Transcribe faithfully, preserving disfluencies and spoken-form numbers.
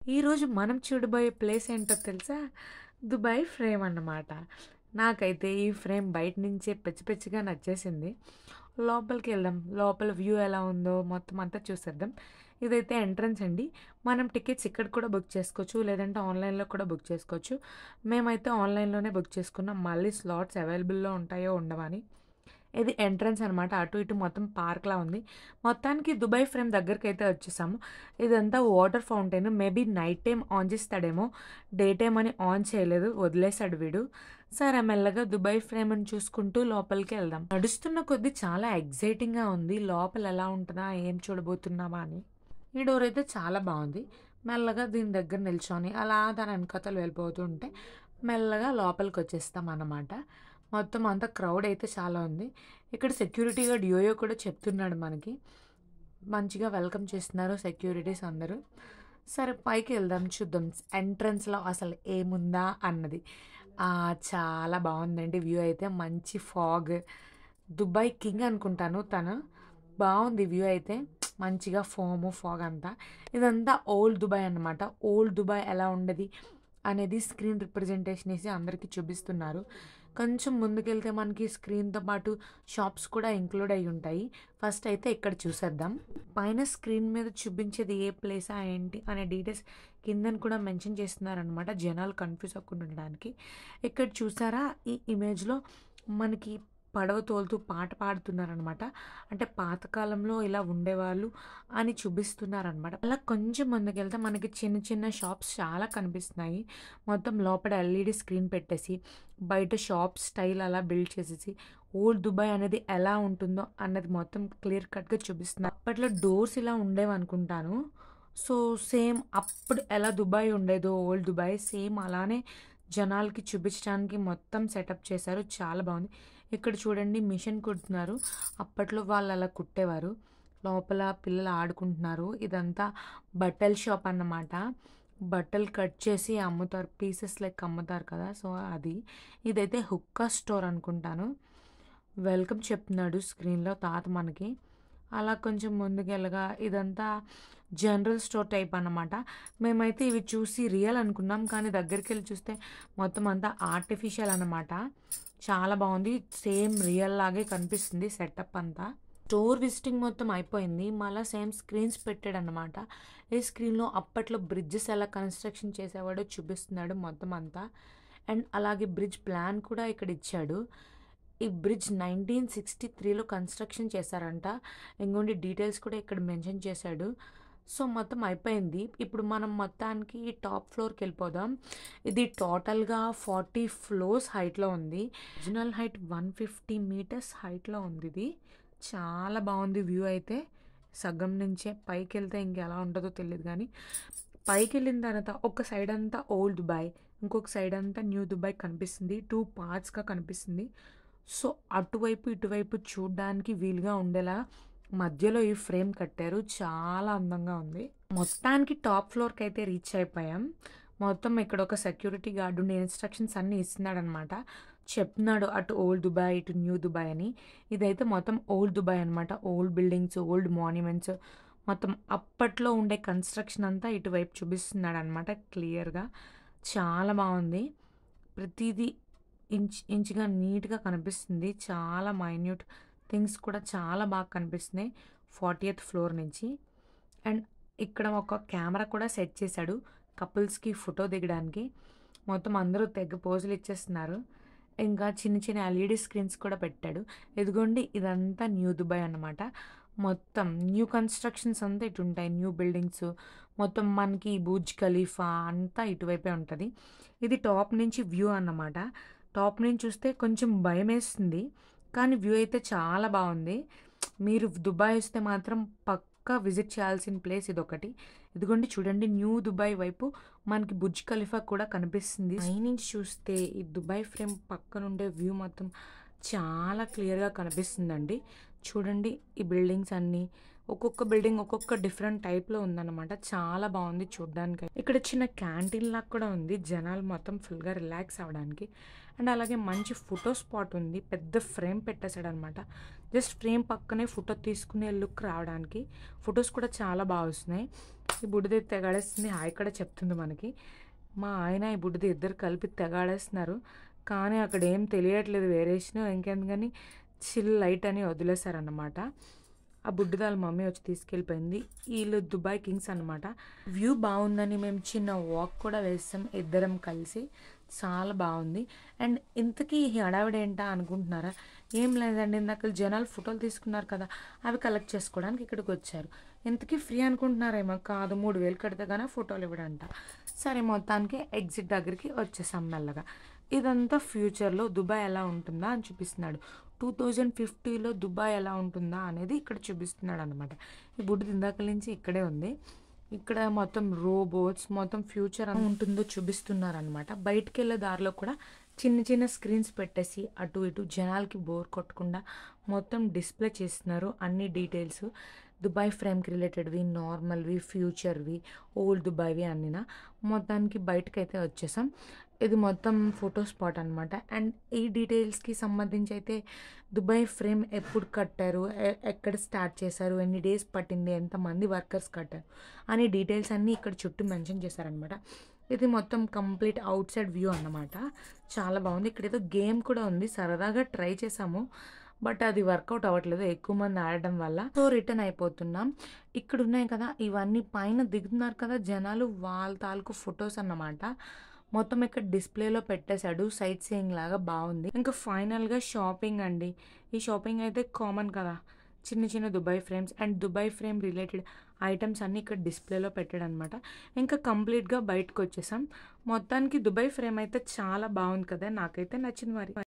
ఈరోజు మనం చూడబోయే ప్లేస్ ఏంటో తెలుసా? దుబాయ్ ఫ్రేమ్ అన్నమాట. నాకైతే ఈ ఫ్రేమ్ బయట నుంచే పిచ్చి పిచ్చిగా నచ్చేసింది. లోపలికెళ్దాం. లోపల వ్యూ ఎలా ఉందో మొత్తం అంతా చూసేద్దాం. ఇదైతే ఎంట్రన్స్ అండి. మనం టికెట్స్ ఇక్కడ కూడా బుక్ చేసుకోవచ్చు. లేదంటే ఆన్‌లైన్‌లో కూడా బుక్ చేసుకోవచ్చు. మేమైతే ఆన్‌లైన్‌లోనే బుక్ చేసుకున్నాం. మళ్ళీ స్లాట్స్ అవైలబుల్‌లో ఉంటాయో ఉండవా అని. ఇది ఎంట్రన్స్ అనమాట. అటు ఇటు మొత్తం పార్క్‌లా ఉంది. మొత్తానికి దుబాయ్ ఫ్రేమ్ దగ్గరికైతే వచ్చేసాము. ఇదంతా water fountain. Maybe night time on చేస్తాడేమో. డే టైమ్ అని ఆన్ చేయలేదు. వదిలేసాడు వీడు. సరే మెల్లగా దుబాయ్ ఫ్రేమ్‌ని చూసుకుంటూ లోపలికి వెళ్దాం. నడుస్తున్న కొద్దీ చాలా ఎక్సైటింగ్‌గా ఉంది. లోపల ఎలా ఉంటదా? ఏం చూడబోతున్నామా అని. ఈ డోర్ అయితే చాలా బాగుంది. మెల్లగా దీని దగ్గర నిల్చొని అలా దాని వెనకాతల వెళ్ళిపోతూ ఉంటే మెల్లగా లోపలికి వచ్చేస్తాం అన్నమాట. మొత్తం అంతా క్రౌడ్ అయితే చాలా ఉంది. ఇక్కడ సెక్యూరిటీ గార్డ్ యోయో కూడా చెప్తున్నాడు మనకి. మంచిగా వెల్కమ్ చేస్తున్నారు సెక్యూరిటీస్ అందరూ. సరే పైకి వెళ్దాం చూద్దాం ఎంట్రన్స్‌లో అసలు ఏముందా అన్నది. ఆ! చాలా బాగుందండి వ్యూ అయితే. మంచి ఫాగ్. దుబాయ్ కింగ్ అనుకుంటాను తను. బాగుంది వ్యూ అయితే. మంచిగా ఫోము, ఫాగ్ అంతా. ఇదంతా ఓల్డ్ దుబాయ్ అన్నమాట. ఓల్డ్ దుబాయ్ ఎలా ఉండేది అనేది స్క్రీన్ రిప్రజెంటేషన్ ఏసి అందరికీ చూపిస్తున్నారు. కొంచెం ముందుకెళ్తే మనకి స్క్రీన్‌తో పాటు షాప్స్ కూడా ఇంక్లూడ్ అయ్యి ఉంటాయి. ఫస్ట్ అయితే ఇక్కడ చూసేద్దాం. పైన స్క్రీన్ మీద చూపించేది ఏ ప్లేసా ఏంటి అనే డీటెయిల్స్ కిందన కూడా మెన్షన్ చేస్తున్నారనమాట. జనాలు కన్‌ఫ్యూజ్ అవ్వకుండా ఉండడానికి. ఇక్కడ చూసారా ఈ ఇమేజ్‌లో మనకి పడవ తోలుతూ పాట పాడుతున్నారనమాట. అంటే పాతకాలంలో ఇలా ఉండేవాళ్ళు అని చూపిస్తున్నారనమాట. అలా కొంచెం ముందుకెళ్తే మనకి చిన్న చిన్న షాప్స్ చాలా కనిపిస్తున్నాయి. మొత్తం లోపల ఎల్ఈడి స్క్రీన్ పెట్టేసి, బయట షాప్ స్టైల్ అలా బిల్డ్ చేసేసి, ఓల్డ్ దుబాయ్ అనేది ఎలా ఉంటుందో అన్నది మొత్తం క్లియర్ కట్‌గా చూపిస్తున్నారు. అప్పట్లో డోర్స్ ఇలా ఉండేవనుకుంటాను. సో, సేమ్ అప్పుడు ఎలా దుబాయ్ ఉండేదో ఓల్డ్ దుబాయ్ సేమ్ అలానే జనాలకి చూపించడానికి మొత్తం సెటప్ చేశారు. చాలా బాగుంది. ఇక్కడ చూడండి మిషన్ కుడుతున్నారు. అప్పట్లో వాళ్ళు అలా కుట్టేవారు. లోపల పిల్లలు ఆడుకుంటున్నారు. ఇదంతా బట్టల షాప్ అన్నమాట. బట్టలు కట్ చేసి అమ్ముతారు. పీసెస్ లెక్క అమ్ముతారు కదా! సో, అది. ఇదైతే హుక్కా స్టోర్ అనుకుంటాను. వెల్కమ్ చెప్తున్నాడు స్క్రీన్‌లో తాత మనకి. అలా కొంచెం ముందుకెళ్ళగా ఇదంతా జనరల్ స్టోర్ టైప్ అన్నమాట. మేమైతే ఇవి చూసి రియల్ అనుకున్నాం. కానీ దగ్గరికెళ్ళి చూస్తే మొత్తం అంతా ఆర్టిఫిషియల్ అన్నమాట. చాలా బాగుంది. సేమ్ రియల్ లాగే కనిపిస్తుంది సెటప్ అంతా. స్టోర్ విజిటింగ్ మొత్తం అయిపోయింది. మళ్ళా సేమ్ స్క్రీన్స్ పెట్టాడనమాట. ఈ స్క్రీన్‌లో అప్పట్లో బ్రిడ్జెస్ ఎలా కన్‌స్ట్రక్షన్ చేసేవాడో చూపిస్తున్నాడు మొత్తం అంతా. అండ్ అలాగే బ్రిడ్జ్ ప్లాన్ కూడా ఇక్కడ ఇచ్చాడు. ఈ బ్రిడ్జ్ నైన్టీన్ సిక్స్టీ త్రీలో కన్‌స్ట్రక్షన్ చేశారంట. ఇంగోండి డీటెయిల్స్ కూడా ఇక్కడ మెన్షన్ చేశాడు. సో, మొత్తం అయిపోయింది. ఇప్పుడు మనం మొత్తానికి టాప్ ఫ్లోర్‌కెళ్ళిపోదాం. ఇది టోటల్‌గా ఫార్టీ ఫ్లోర్స్ హైట్‌లో ఉంది. Original height one fifty metres హైట్‌లో ఉంది ఇది. చాలా బాగుంది వ్యూ అయితే. సగం నుంచే పైకెళ్తే ఇంకెలా ఉంటదో తెలీదు గానీ, పైకెళ్ళిన తర్వాత ఒక సైడ్ అంతా ఓల్డ్ దుబాయ్, ఇంకొక సైడ్ అంతా న్యూ దుబాయ్ కనిపిస్తుంది. టూ పార్ట్స్‌గా కనిపిస్తుంది. సో, అటువైపు, ఇటువైపు చూడ్డానికి వీలుగా ఉండేలా మధ్యలో ఈ ఫ్రేమ్ కట్టారు. చాలా అందంగా ఉంది. మొత్తానికి టాప్ ఫ్లోర్‌కైతే రీచ్ అయిపోయాం. మొత్తం ఇక్కడ ఒక సెక్యూరిటీ గార్డ్ ఉండి ఇన్‌స్ట్రక్షన్స్ అన్నీ ఇస్తున్నాడనమాట. చెప్తున్నాడు అటు ఓల్డ్ దుబాయ్, ఇటు న్యూ దుబాయ్ అని. ఇదైతే మొత్తం ఓల్డ్ దుబాయ్ అనమాట. ఓల్డ్ బిల్డింగ్స్, ఓల్డ్ మాన్యుమెంట్స్ మొత్తం అప్పట్లో ఉండే కన్‌స్ట్రక్షన్ అంతా ఇటువైపు చూపిస్తున్నాడనమాట క్లియర్‌గా. చాలా బాగుంది. ప్రతీదీ ఇంచ్ ఇంచ్‌గా నీట్‌గా కనిపిస్తుంది. చాలా మైన్యూట్ థింగ్స్ కూడా చాలా బాగా కనిపిస్తున్నాయి. ఫార్టీయత్ ఫ్లోర్ నుంచి. అండ్ ఇక్కడ ఒక కెమెరా కూడా సెట్ చేశాడు. కపుల్స్‌కి ఫోటో దిగడానికి. మొత్తం అందరూ తెగ పోజులు ఇచ్చేస్తున్నారు. ఇంకా చిన్న చిన్న ఎల్ఈడీ స్క్రీన్స్ కూడా పెట్టాడు. ఇదిగోండి ఇదంతా న్యూ దుబాయ్ అన్నమాట. మొత్తం న్యూ కన్‌స్ట్రక్షన్స్ అంతా ఇటుంటాయి. న్యూ బిల్డింగ్స్ మొత్తం మనకి బుర్జ్ ఖలీఫా అంతా ఇటువైపే ఉంటది. ఇది టాప్ నుంచి వ్యూ అన్నమాట. టాప్ నుంచి చూస్తే కొంచెం భయమేస్తుంది. కానీ వ్యూ అయితే చాలా బాగుంది. మీరు దుబాయ్ వస్తే మాత్రం పక్కా విజిట్ చేయాల్సిన ప్లేస్ ఇదొకటి. ఇదిగోండి చూడండి న్యూ దుబాయ్ వైపు మనకి బుర్జ్ ఖలీఫా కూడా కనిపిస్తుంది. పైనుంచి చూస్తే ఈ దుబాయ్ ఫ్రేమ్ పక్కనుండే వ్యూ మొత్తం చాలా క్లియర్‌గా కనిపిస్తుందండి. చూడండి ఈ బిల్డింగ్స్ అన్నీ ఒక్కొక్క బిల్డింగ్ ఒక్కొక్క డిఫరెంట్ టైప్లో ఉందన్నమాట. చాలా బాగుంది చూడడానికి. ఇక్కడ చిన్న క్యాంటీన్ లాగా కూడా ఉంది, జనాలు మొత్తం ఫుల్గా రిలాక్స్ అవ్వడానికి. అండ్ అలాగే మంచి ఫోటో స్పాట్ ఉంది, పెద్ద ఫ్రేమ్ పెట్టేశాడు అనమాట. జస్ట్ ఫ్రేమ్ పక్కనే ఫోటో తీసుకునే లుక్ రావడానికి. ఫొటోస్ కూడా చాలా బాగా వస్తున్నాయి. ఈ బుడ్డిది తెగాడేస్తుంది, హాయ్ కూడా చెప్తుంది మనకి. మా ఆయన ఈ బుడ్డిది ఇద్దరు కలిపి తెగాడేస్తున్నారు, కానీ అక్కడ ఏం తెలియట్లేదు వేరియేషన్. ఇంకెందుకని చిల్ లైట్ అని వదిలేశారన్నమాట. ఆ బుడ్డిదాల మమ్మీ వచ్చి తీసుకెళ్ళిపోయింది. వీళ్ళు దుబాయ్ కింగ్స్ అనమాట. వ్యూ బాగుందని మేము చిన్న వాక్ కూడా వేస్తాం ఇద్దరం కలిసి, చాలా బాగుంది. అండ్ ఇంతకీ ఈ హడావిడి ఏంటా అనుకుంటున్నారా? ఏం లేదండి, ఇందాక జనాలు ఫోటోలు తీసుకున్నారు కదా, అవి కలెక్ట్ చేసుకోవడానికి ఇక్కడికి వచ్చారు. ఇంతకీ ఫ్రీ అనుకుంటున్నారేమో, కాదు, మూడు వేలు కడితే కానీ ఫోటోలు ఇవ్వడంట. సరే, మొత్తానికి ఎగ్జిట్ దగ్గరికి వచ్చేసాం మెల్లగా. ఇదంతా ఫ్యూచర్లో దుబాయ్ ఎలా ఉంటుందా అని చూపిస్తున్నాడు. టూ థౌజండ్ ఫిఫ్టీలో దుబాయ్ ఎలా ఉంటుందా అనేది ఇక్కడ చూపిస్తున్నాడు అనమాట. ఈ బుడ్డి ఇందాక నుంచి ఇక్కడే ఉంది. ఇక్కడ మొత్తం రోబోట్స్, మొత్తం ఫ్యూచర్ ఎలా ఉంటుందో చూపిస్తున్నారనమాట. బయటికి వెళ్ళే దారిలో కూడా చిన్న చిన్న స్క్రీన్స్ పెట్టేసి అటు ఇటు జనాలకి బోర్ కొట్టకుండా మొత్తం డిస్ప్లే చేస్తున్నారు అన్ని డీటెయిల్స్. దుబాయ్ ఫ్రేమ్కి రిలేటెడ్వి, నార్మల్వి, ఫ్యూచర్వి, ఓల్డ్ దుబాయ్వి అన్నీనా. మొత్తానికి బయటకు అయితే వచ్చేసాం. ఇది మొత్తం ఫోటో స్పాట్ అనమాట. అండ్ ఈ డీటెయిల్స్కి సంబంధించి అయితే దుబాయ్ ఫ్రేమ్ ఎప్పుడు కట్టారు, ఎక్కడ స్టార్ట్ చేశారు, ఎన్ని డేస్ పట్టింది, ఎంతమంది వర్కర్స్ కట్టారు అనే డీటెయిల్స్ అన్నీ ఇక్కడ చుట్టూ మెన్షన్ చేశారనమాట. ఇది మొత్తం కంప్లీట్ అవుట్ సైడ్ వ్యూ అన్నమాట. చాలా బాగుంది. ఇక్కడ ఏదో గేమ్ కూడా ఉంది, సరదాగా ట్రై చేసాము, బట్ అది వర్కౌట్ అవ్వట్లేదు ఎక్కువ మంది ఆడడం వల్ల. సో రిటర్న్ అయిపోతున్నాం. ఇక్కడ ఉన్నాయి కదా ఇవన్నీ పైన దిగుతున్నారు కదా జనాలు, వాళ్ళ తాలూకు ఫొటోస్ అన్నమాట. మొత్తం ఇక్కడ డిస్ప్లేలో పెట్టేశాడు, సైట్ సీయింగ్ లాగా బాగుంది. ఇంకా ఫైనల్గా షాపింగ్ అండి. ఈ షాపింగ్ అయితే కామన్ కదా, చిన్న చిన్న Dubai frames and Dubai frame related items అన్నీ ఇక్కడ డిస్ప్లేలో పెట్టాడు అనమాట. ఇంకా కంప్లీట్గా బయటకు వచ్చేసాం. మొత్తానికి దుబాయ్ ఫ్రేమ్ అయితే చాలా బాగుంది కదా, నాకైతే నచ్చింది మరి.